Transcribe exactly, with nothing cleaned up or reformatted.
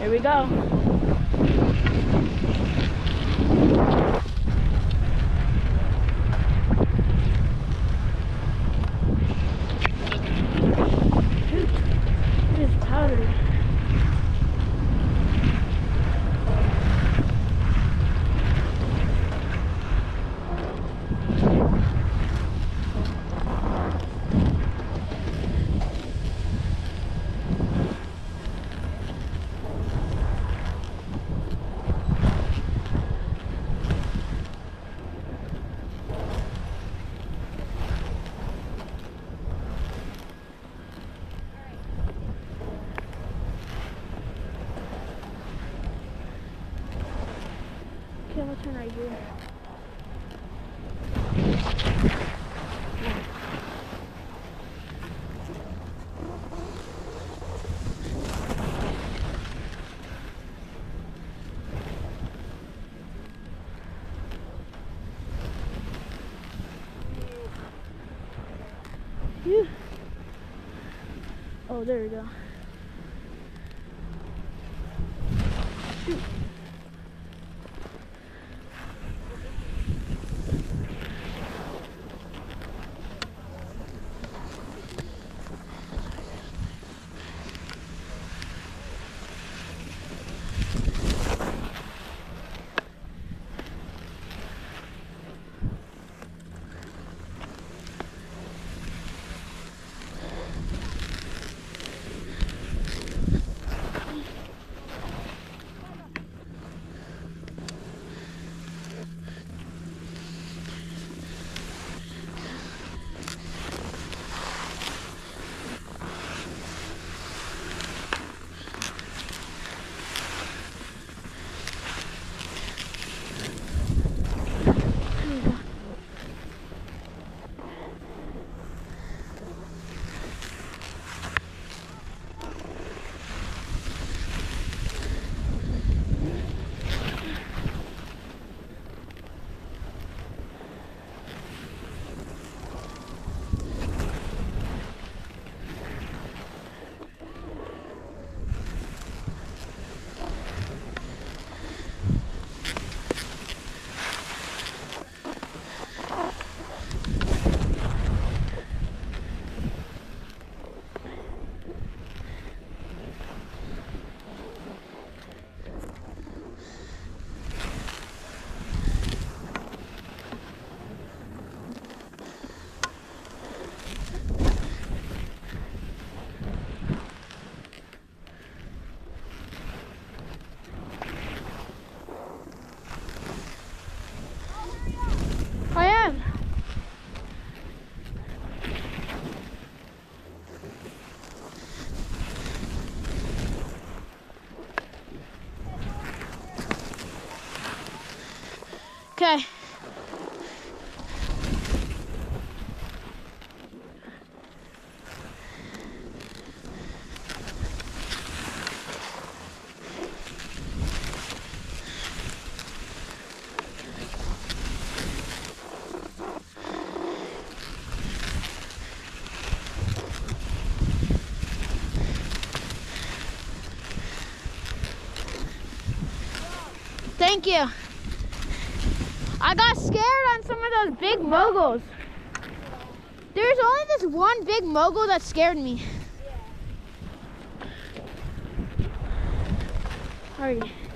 Here we go. It is powdery. Okay, I'm gonna turn right here. Phew. Oh, there we go. Shoot. I am. Okay. Thank you. I got scared on some of those big moguls. There's only this one big mogul that scared me. Alright.